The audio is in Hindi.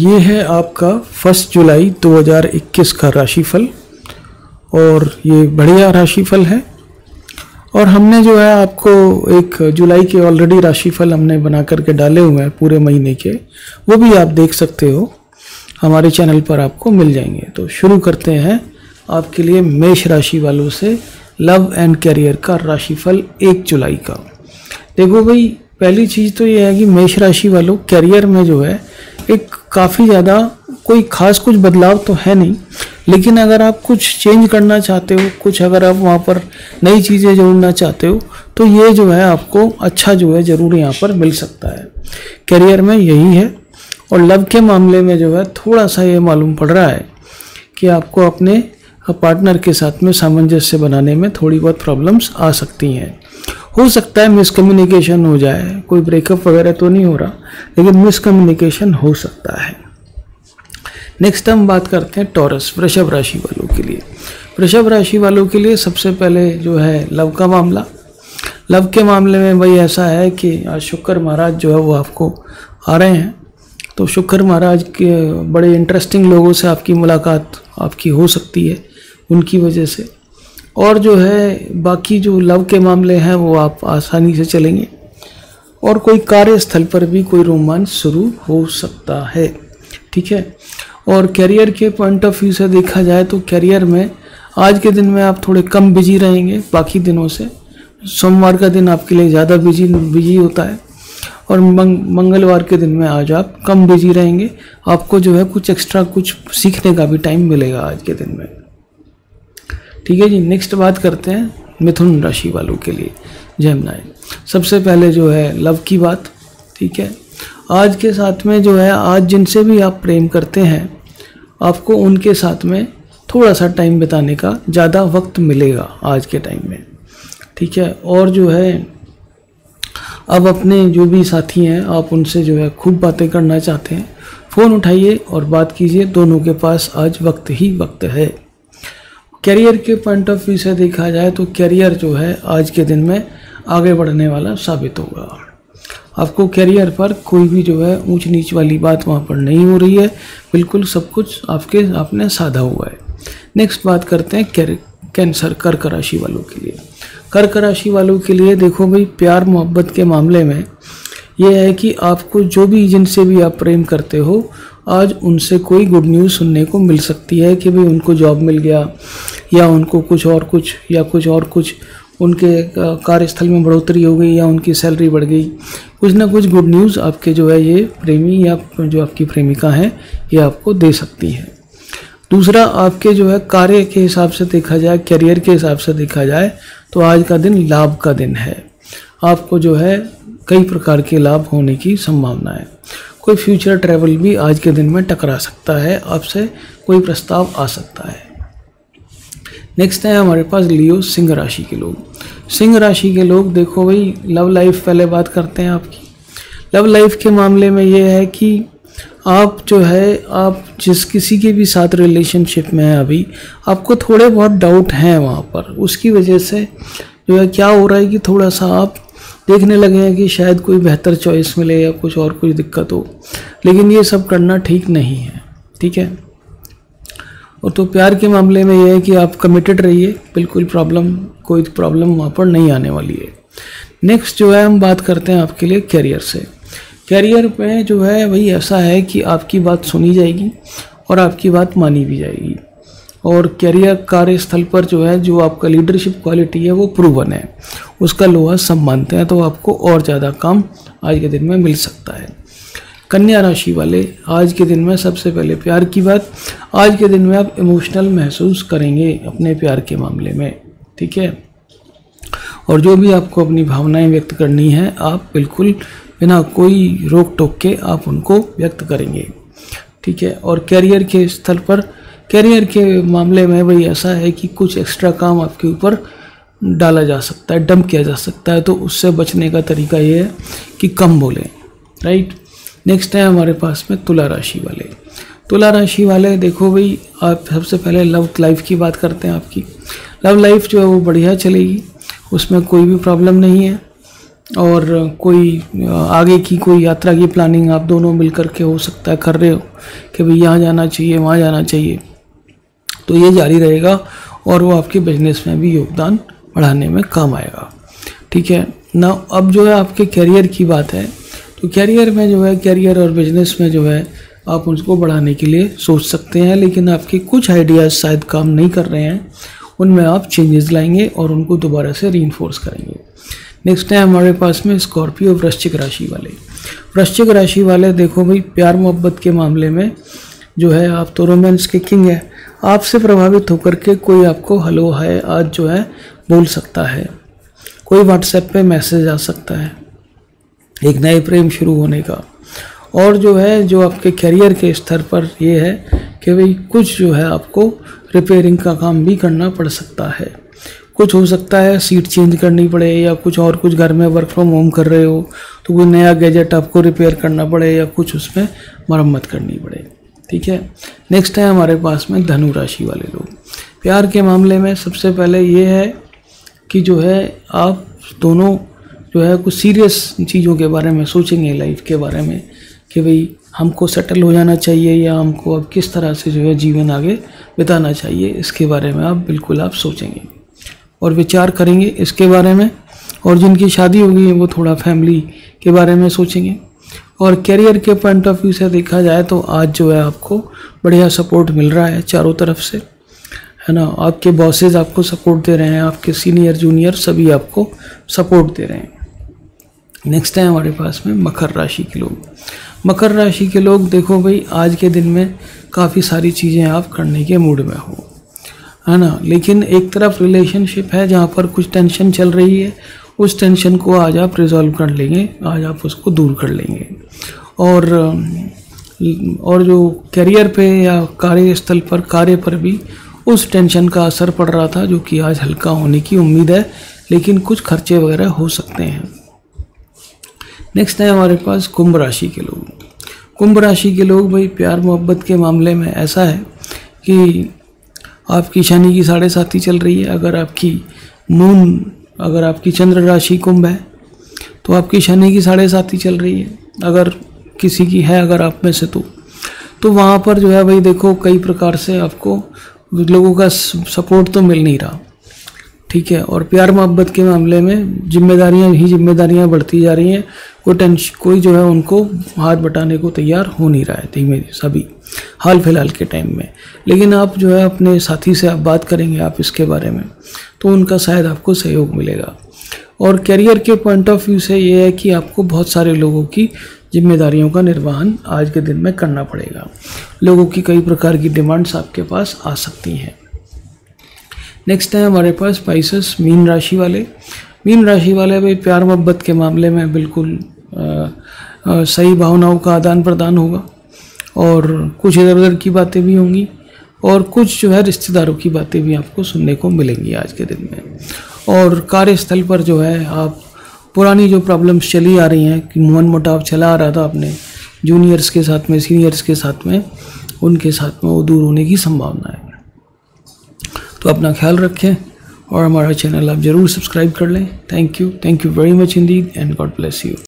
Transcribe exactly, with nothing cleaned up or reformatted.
ये है आपका फर्स्ट जुलाई दो हज़ार इक्कीस का राशिफल और ये बढ़िया राशिफल है। और हमने जो है आपको एक जुलाई के ऑलरेडी राशिफल हमने बना करके डाले हुए हैं पूरे महीने के, वो भी आप देख सकते हो, हमारे चैनल पर आपको मिल जाएंगे। तो शुरू करते हैं आपके लिए मेष राशि वालों से लव एंड कैरियर का राशिफल एक जुलाई का। देखो भाई, पहली चीज़ तो ये है कि मेष राशि वालों कैरियर में जो है एक काफ़ी ज़्यादा कोई खास कुछ बदलाव तो है नहीं, लेकिन अगर आप कुछ चेंज करना चाहते हो, कुछ अगर आप वहाँ पर नई चीज़ें जोड़ना चाहते हो, तो ये जो है आपको अच्छा जो है ज़रूर यहाँ पर मिल सकता है। कैरियर में यही है। और लव के मामले में जो है थोड़ा सा ये मालूम पड़ रहा है कि आपको अपने पार्टनर के साथ में सामंजस्य बनाने में थोड़ी बहुत प्रॉब्लम्स आ सकती हैं। हो सकता है मिसकम्युनिकेशन हो जाए, कोई ब्रेकअप वगैरह तो नहीं हो रहा, लेकिन मिसकम्युनिकेशन हो सकता है। नेक्स्ट हम बात करते हैं टॉरस वृषभ राशि वालों के लिए। वृषभ राशि वालों के लिए सबसे पहले जो है लव का मामला। लव के मामले में भाई ऐसा है कि आज शुक्र महाराज जो है वो आपको आ रहे हैं, तो शुक्र महाराज के बड़े इंटरेस्टिंग लोगों से आपकी मुलाकात आपकी हो सकती है उनकी वजह से। और जो है बाकी जो लव के मामले हैं वो आप आसानी से चलेंगे। और कोई कार्यस्थल पर भी कोई रोमांच शुरू हो सकता है, ठीक है। और कैरियर के पॉइंट ऑफ व्यू से देखा जाए तो कैरियर में आज के दिन में आप थोड़े कम बिजी रहेंगे बाकी दिनों से। सोमवार का दिन आपके लिए ज़्यादा बिजी बिजी होता है और मंग, मंगलवार के दिन में आज आप कम बिजी रहेंगे। आपको जो है कुछ एक्स्ट्रा कुछ सीखने का भी टाइम मिलेगा आज के दिन में, ठीक है जी। नेक्स्ट बात करते हैं मिथुन राशि वालों के लिए जेमिनी। सबसे पहले जो है लव की बात, ठीक है। आज के साथ में जो है आज जिनसे भी आप प्रेम करते हैं आपको उनके साथ में थोड़ा सा टाइम बिताने का ज़्यादा वक्त मिलेगा आज के टाइम में, ठीक है। और जो है अब अपने जो भी साथी हैं आप उनसे जो है खूब बातें करना चाहते हैं, फ़ोन उठाइए और बात कीजिए, दोनों के पास आज वक्त ही वक्त है। कैरियर के पॉइंट ऑफ व्यू से देखा जाए तो कैरियर जो है आज के दिन में आगे बढ़ने वाला साबित होगा। आपको कैरियर पर कोई भी जो है ऊंच नीच वाली बात वहाँ पर नहीं हो रही है, बिल्कुल सब कुछ आपके आपने साधा हुआ है। नेक्स्ट बात करते हैं कैंसर कर्क राशि वालों के लिए। कर्क राशि वालों के लिए देखो भाई, प्यार मोहब्बत के मामले में ये है कि आपको जो भी जिनसे भी आप प्रेम करते हो आज उनसे कोई गुड न्यूज़ सुनने को मिल सकती है कि भाई उनको जॉब मिल गया या उनको कुछ और कुछ या कुछ और कुछ उनके कार्यस्थल में बढ़ोतरी हो गई या उनकी सैलरी बढ़ गई। कुछ ना कुछ गुड न्यूज़ आपके जो है ये प्रेमी या जो आपकी प्रेमिका है ये आपको दे सकती है। दूसरा, आपके जो है कार्य के हिसाब से देखा जाए, कैरियर के हिसाब से देखा जाए तो आज का दिन लाभ का दिन है। आपको जो है कई प्रकार के लाभ होने की संभावना है। कोई फ्यूचर ट्रैवल भी आज के दिन में टकरा सकता है, आपसे कोई प्रस्ताव आ सकता है। नेक्स्ट है हमारे पास लियो सिंह राशि के लोग। सिंह राशि के लोग देखो भाई, लव लाइफ पहले बात करते हैं आपकी। लव लाइफ के मामले में ये है कि आप जो है आप जिस किसी के भी साथ रिलेशनशिप में हैं अभी आपको थोड़े बहुत डाउट हैं वहाँ पर, उसकी वजह से जो है क्या हो रहा है कि थोड़ा सा आप देखने लगे हैं कि शायद कोई बेहतर चॉइस मिले या कुछ और कुछ दिक्कत हो, लेकिन ये सब करना ठीक नहीं है, ठीक है। और तो प्यार के मामले में ये है कि आप कमिटेड रहिए, बिल्कुल प्रॉब्लम कोई प्रॉब्लम वहाँ पर नहीं आने वाली है। नेक्स्ट जो है हम बात करते हैं आपके लिए कैरियर से। कैरियर में जो है वही ऐसा है कि आपकी बात सुनी जाएगी और आपकी बात मानी भी जाएगी। और कैरियर कार्यस्थल पर जो है जो आपका लीडरशिप क्वालिटी है वो प्रूवन है, उसका लोहा सब मानते हैं, तो आपको और ज़्यादा काम आज के दिन में मिल सकता है। कन्या राशि वाले आज के दिन में सबसे पहले प्यार की बात, आज के दिन में आप इमोशनल महसूस करेंगे अपने प्यार के मामले में, ठीक है। और जो भी आपको अपनी भावनाएं व्यक्त करनी है आप बिल्कुल बिना कोई रोक टोक के आप उनको व्यक्त करेंगे, ठीक है। और कैरियर के स्थल पर कैरियर के मामले में वही ऐसा है कि कुछ एक्स्ट्रा काम आपके ऊपर डाला जा सकता है, डंप किया जा सकता है, तो उससे बचने का तरीका ये है कि कम बोलें, राइट। नेक्स्ट है हमारे पास में तुला राशि वाले। तुला राशि वाले देखो भाई, आप सबसे पहले लव लाइफ की बात करते हैं। आपकी लव लाइफ जो है वो बढ़िया चलेगी, उसमें कोई भी प्रॉब्लम नहीं है। और कोई आगे की कोई यात्रा की प्लानिंग आप दोनों मिलकर के हो सकता है कर रहे हो कि भाई यहाँ जाना चाहिए वहाँ जाना चाहिए, तो ये जारी रहेगा और वो आपके बिजनेस में भी योगदान बढ़ाने में काम आएगा। ठीक है ना। अब जो है आपके कैरियर की बात है, तो कैरियर में जो है कैरियर और बिजनेस में जो है आप उसको बढ़ाने के लिए सोच सकते हैं, लेकिन आपके कुछ आइडियाज़ शायद काम नहीं कर रहे हैं, उनमें आप चेंजेस लाएंगे और उनको दोबारा से रीइंफोर्स करेंगे। नेक्स्ट है हमारे पास में स्कॉर्पियो वृश्चिक राशि वाले। वृश्चिक राशि वाले देखो भाई, प्यार मोहब्बत के मामले में जो है आप तो रोमांस के किंग है। आपसे प्रभावित होकर के कोई आपको हेलो हाय आज जो है बोल सकता है, कोई व्हाट्सएप पे मैसेज आ सकता है एक नए प्रेम शुरू होने का। और जो है जो आपके करियर के स्तर पर ये है कि भाई कुछ जो है आपको रिपेयरिंग का काम भी करना पड़ सकता है। कुछ हो सकता है सीट चेंज करनी पड़े, या कुछ और कुछ घर में वर्क फ्रॉम होम कर रहे हो तो कोई नया गैजेट आपको रिपेयर करना पड़े या कुछ उसमें मरम्मत करनी पड़े। ठीक है। नेक्स्ट है हमारे पास में धनु राशि वाले लोग। प्यार के मामले में सबसे पहले ये है कि जो है आप दोनों जो है कुछ सीरियस चीज़ों के बारे में सोचेंगे, लाइफ के बारे में कि भाई हमको सेटल हो जाना चाहिए या हमको अब किस तरह से जो है जीवन आगे बिताना चाहिए, इसके बारे में आप बिल्कुल आप सोचेंगे और विचार करेंगे इसके बारे में। और जिनकी शादी होगी है वो थोड़ा फैमिली के बारे में सोचेंगे। और कैरियर के पॉइंट ऑफ व्यू से देखा जाए तो आज जो है आपको बढ़िया सपोर्ट मिल रहा है चारों तरफ से, है ना। आपके बॉसेज आपको सपोर्ट दे रहे हैं, आपके सीनियर जूनियर सभी आपको सपोर्ट दे रहे हैं। नेक्स्ट है हमारे पास में मकर राशि के लोग। मकर राशि के लोग देखो भाई, आज के दिन में काफ़ी सारी चीज़ें आप करने के मूड में हो, है ना। लेकिन एक तरफ रिलेशनशिप है जहाँ पर कुछ टेंशन चल रही है, उस टेंशन को आज आप रिजॉल्व कर लेंगे, आज आप उसको दूर कर लेंगे। और और जो करियर पे या कार्यस्थल पर कार्य पर भी उस टेंशन का असर पड़ रहा था जो कि आज हल्का होने की उम्मीद है, लेकिन कुछ खर्चे वगैरह हो सकते हैं। नेक्स्ट है हमारे पास कुंभ राशि के लोग। कुंभ राशि के लोग भाई प्यार मोहब्बत के मामले में ऐसा है कि आपकी शनि की साढ़े साथी चल रही है। अगर आपकी मून अगर आपकी चंद्र राशि कुंभ है तो आपकी शनि की साढ़े साथी चल रही है। अगर किसी की है, अगर आप में से तो तो वहाँ पर जो है भाई देखो कई प्रकार से आपको लोगों का सपोर्ट तो मिल नहीं रहा। ठीक है। और प्यार मोहब्बत के मामले में जिम्मेदारियां ही जिम्मेदारियां बढ़ती जा रही हैं। कोई टेंशन कोई जो है उनको हाथ बटाने को तैयार हो नहीं रहा है धीमे सभी हाल फिलहाल के टाइम में। लेकिन आप जो है अपने साथी से आप बात करेंगे आप इसके बारे में, तो उनका शायद आपको सहयोग मिलेगा। और करियर के पॉइंट ऑफ व्यू से ये है कि आपको बहुत सारे लोगों की जिम्मेदारियों का निर्वहन आज के दिन में करना पड़ेगा। लोगों की कई प्रकार की डिमांड्स आपके पास आ सकती हैं। नेक्स्ट है हमारे पास स्पाइसेस मीन राशि वाले। मीन राशि वाले भाई प्यार मोहब्बत के मामले में बिल्कुल आ, आ, सही भावनाओं का आदान प्रदान होगा और कुछ इधर उधर की बातें भी होंगी और कुछ जो है रिश्तेदारों की बातें भी आपको सुनने को मिलेंगी आज के दिन में। और कार्यस्थल पर जो है आप पुरानी जो प्रॉब्लम्स चली आ रही हैं कि मन मुटाव चला आ रहा था अपने जूनियर्स के साथ में, सीनियर्स के साथ में, उनके साथ में वो दूर होने की संभावना है। तो अपना ख्याल रखें और हमारा चैनल आप ज़रूर सब्सक्राइब कर लें। Thank you thank you very much indeed and God bless you.